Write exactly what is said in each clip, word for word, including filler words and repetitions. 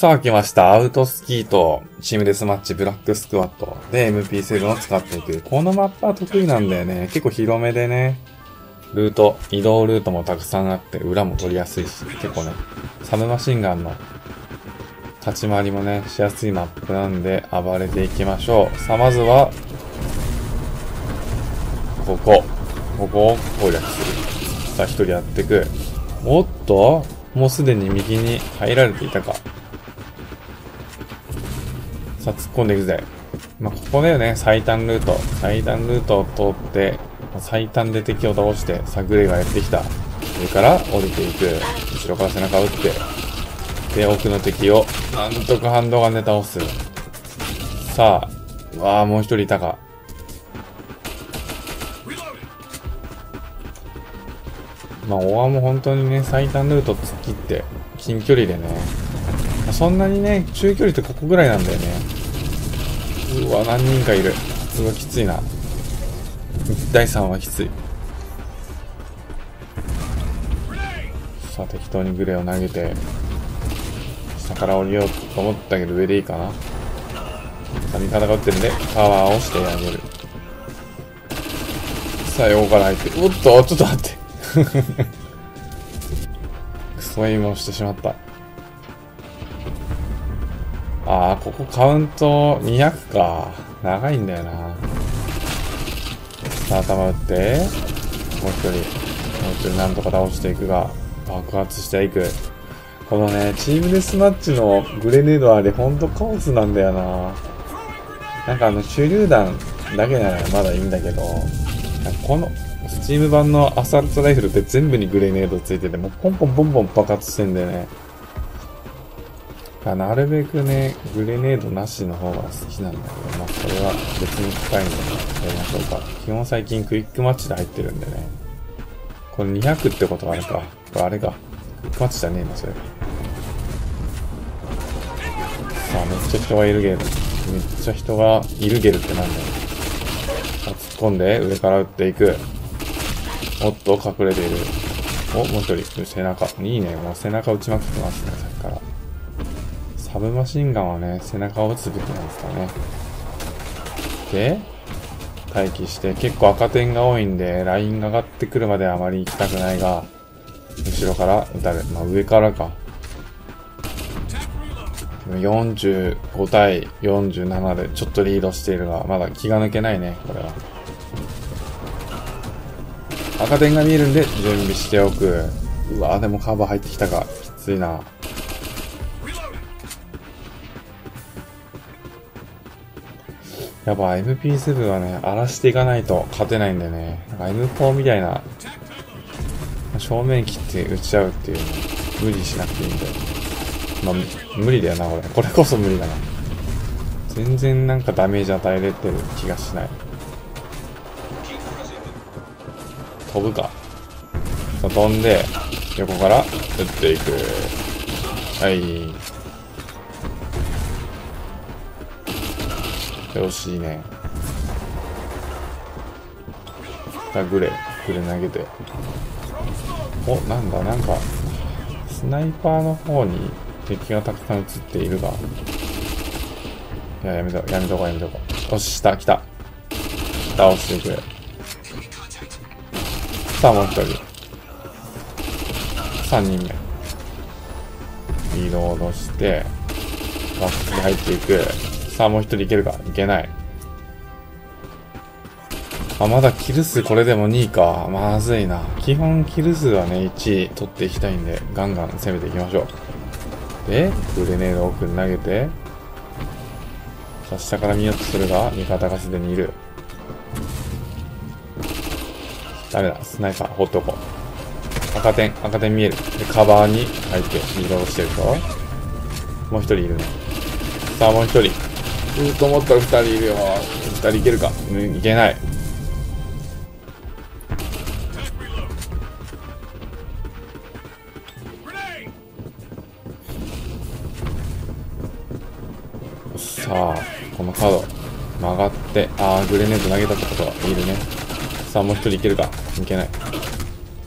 さあ来ました。アウトスキーとチームデスマッチブラックスクワットで エムピーセブン を使っていく。このマップは得意なんだよね。結構広めでね。ルート、移動ルートもたくさんあって裏も取りやすいし、結構ね、サブマシンガンの立ち回りもね、しやすいマップなんで暴れていきましょう。さあまずは、ここ。ここを攻略する。さあ一人やっていく。おっともうすでに右に入られていたか。さあ突っ込んでいくぜ。まあ、ここだよね。最短ルート。最短ルートを通って、最短で敵を倒して、さあグレがやってきた。上から降りていく。後ろから背中を打って。で、奥の敵を、なんとかハンドガンで倒す。さあ、わあ、もう一人いたか。まあ、オアも本当にね、最短ルート突っ切って、近距離でね。そんなにね、中距離ってここぐらいなんだよね。うわ、何人かいる。すごいきついな。だいさんはきつい。さあ、適当にグレーを投げて、下から降りようと思ったけど上でいいかな。さあ、味方が撃ってるんで、パワーをしてあげる。さあ、横から入って、おっと、ちょっと待って。クソエイムをしてしまった。ああ、ここカウントにひゃくか。長いんだよな。さあ、頭打って、もう一人、もう一人なんとか倒していくが、爆発していく。このね、チームデスマッチのグレネードあれほんとカオスなんだよな。なんかあの、手榴弾だけならまだいいんだけど、この、スチーム版のアサルトライフルって全部にグレネードついてて、もうポンポンポンポン爆発してんだよね。なるべくね、グレネードなしの方が好きなんだけど、まあそれは別に深いんでね、やりましょうか。基本最近クイックマッチで入ってるんでね。これにひゃくってことはあれか。これあれか。クイックマッチじゃねえな、それ。さあ、めっちゃ人がいるゲル。めっちゃ人がいるゲルってなんだよ。さあ、突っ込んで上から撃っていく。おっと、隠れている。お、もう一人。背中。いいね。もう背中撃ちまくってますね、さっきから。サブマシンガンはね、背中を撃つべきなんですかね。で、待機して、結構赤点が多いんで、ラインが上がってくるまであまり行きたくないが、後ろから撃たれる。まあ上からか。よんじゅうごたいよんじゅうななでちょっとリードしているが、まだ気が抜けないね、これは。赤点が見えるんで、準備しておく。うわぁ、でもカバー入ってきたか。きついな。やっぱ エムピーセブン はね、荒らしていかないと勝てないんだよね。なんか エムフォー みたいな、正面切って撃ち合うっていうの無理しなくていいんだよ。まあ、無理だよな、これ。これこそ無理だな。全然なんかダメージ与えれてる気がしない。飛ぶか。さあ飛んで、横から撃っていく。はい。よし、いいね。さあ、グレ、グレ投げて。お、なんだ、なんか、スナイパーの方に敵がたくさん映っているが。いや、やめと、やめとこう、やめとこう。よし、下、来た。倒していく。さあ、もう一人。三人目。リロードして、バックに入っていく。さあ、もう一人いけるか。いけない。あ、まだキル数これでもにいか。まずいな。基本キル数はね、いちい取っていきたいんで、ガンガン攻めていきましょう。で、グレネードを奥に投げて、さあ、下から見ようとするが、味方がすでにいる。ダメだ。スナイパー、放っておこう。赤点、赤点見える。で、カバーに入って、リロードしてるぞ。もう一人いるね。さあ、もう一人。うーと思ったら二人いるよ。二人いけるか。うん、いけない。さあ、このカード。曲がって、あー、グレネード投げたってことはいるね。さあ、もう一人いけるか。いけない。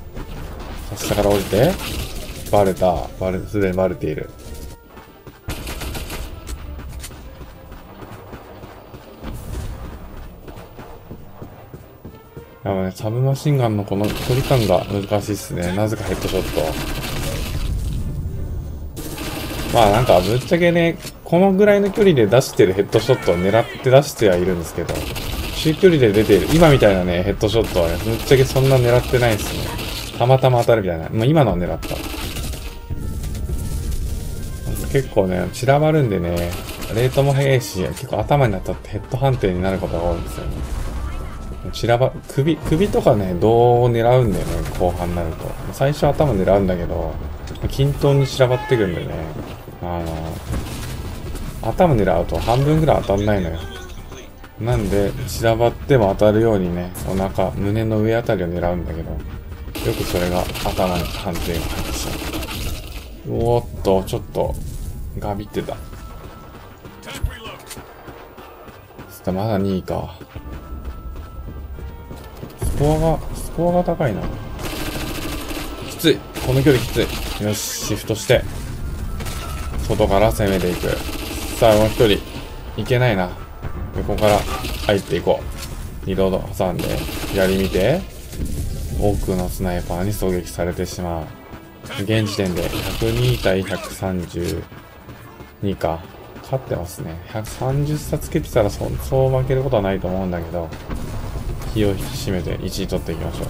下から降りて。バレた。バレ、すでにバレている。 やばいね、サブマシンガンのこの距離感が難しいっすね。なぜかヘッドショット。まあなんかぶっちゃけね、このぐらいの距離で出してるヘッドショットを狙って出してはいるんですけど、中距離で出ている、今みたいなね、ヘッドショットはね、ぶっちゃけそんな狙ってないっすね。たまたま当たるみたいな。まあ今のは狙った。結構ね、散らばるんでね、レートも速いし、結構頭に当たってヘッド判定になることが多いんですよね。散らば、首、首とかね、胴を狙うんだよね、後半になると。最初頭狙うんだけど、均等に散らばってくんでね、あの、頭狙うと半分ぐらい当たんないのよ。なんで、散らばっても当たるようにね、お腹、胸の上あたりを狙うんだけど、よくそれが頭に判定が入ってしまう。おーっと、ちょっと、ガビってた。ちょっとまだにいか。スコアが、スコアが高いな。きつい。この距離きつい。よし、シフトして。外から攻めていく。さあ、もう一人。いけないな。横から入っていこう。リロード挟んで、左見て。奥のスナイパーに狙撃されてしまう。現時点でひゃくに対ひゃくさんじゅうにか。勝ってますね。ひゃくさんじゅっさつけてたらそ、そう負けることはないと思うんだけど、気を引き締めていちい取っていきましょ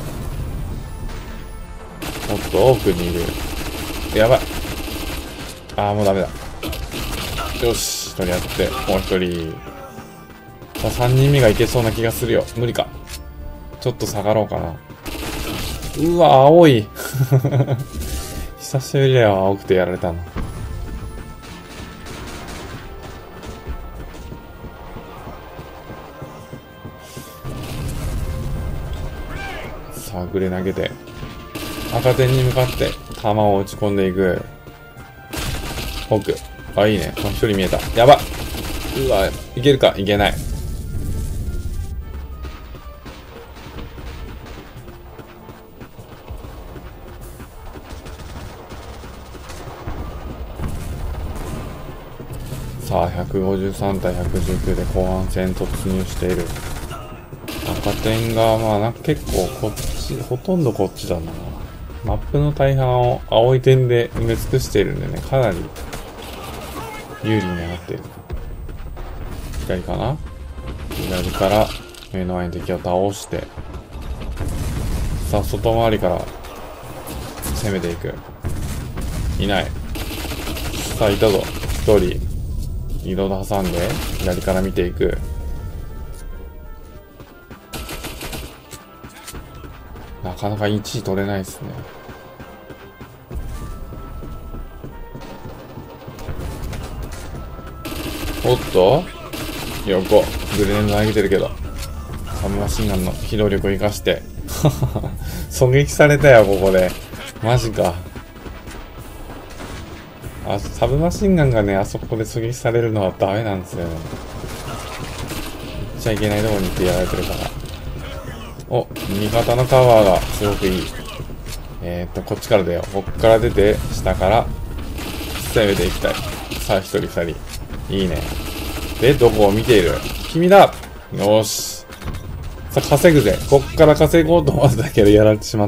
う。もっと奥にいる。やばい。ああ、もうダメだ。よし、一人やって、もう一人。さあ、三人目がいけそうな気がするよ。無理か。ちょっと下がろうかな。うわ、青い。久しぶりだよ、青くてやられたの。さあ、グレ投げて。赤点に向かって、弾を打ち込んでいく。奥。あ、いいね。もう一人見えた。やばっ。うわ、いけるかいけない。さあ、ひゃくごじゅうさん対ひゃくじゅうきゅうで後半戦突入している。赤点が、まあな、結構こっち、ほとんどこっちだな。マップの大半を青い点で埋め尽くしているんでね、かなり有利になっている。左かな？左から目の前に敵を倒して、さあ、外回りから攻めていく。いない。さあ、いたぞ。一人。リロード挟んで、左から見ていく。なかなかいちい取れないですね。おっと横、グレネード投げてるけど。サブマシンガンの機動力を生かして。狙撃されたよ、ここで。マジか。あ、サブマシンガンがね、あそこで狙撃されるのはダメなんですよね。行っちゃいけないとこに行ってやられてるから。お、味方のカバーがすごくいい。えーっと、こっちから出よう。こっから出て、下から攻めていきたい。さあ、一人二人。いいね。で、どこを見ている？君だ！よーし。さあ、稼ぐぜ。こっから稼ごうと思ったけど、やられてしまった。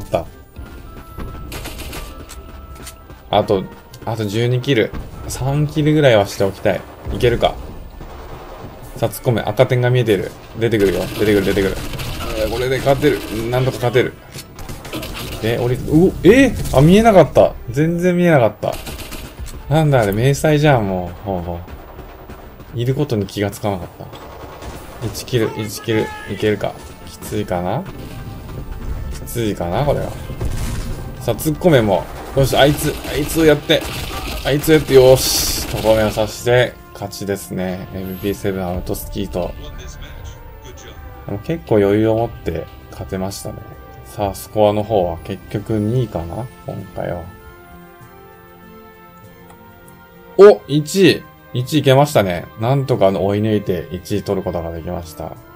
あと、あとじゅうにキル。さんキルぐらいはしておきたい。いけるか。さあ、突っ込め。赤点が見えている。出てくるよ。出てくる、出てくる。えー、これで勝てる。なんとか勝てる。で、降り、うお、えー、あ、見えなかった。全然見えなかった。なんだあれ、迷彩じゃん、もう。ほうほう。いることに気がつかなかった。いちキル、いちキル、いけるか。きついかな？きついかなこれは。さあ、突っ込めも。よし、あいつ、あいつをやって。あいつをやって、よーし。とどめを刺して、勝ちですね。エムピーセブン アウトスキーと。でも結構余裕を持って勝てましたね。さあ、スコアの方は結局にいかな今回は。お !いち い !いち いけましたね。なんとか追い抜いていちい取ることができました。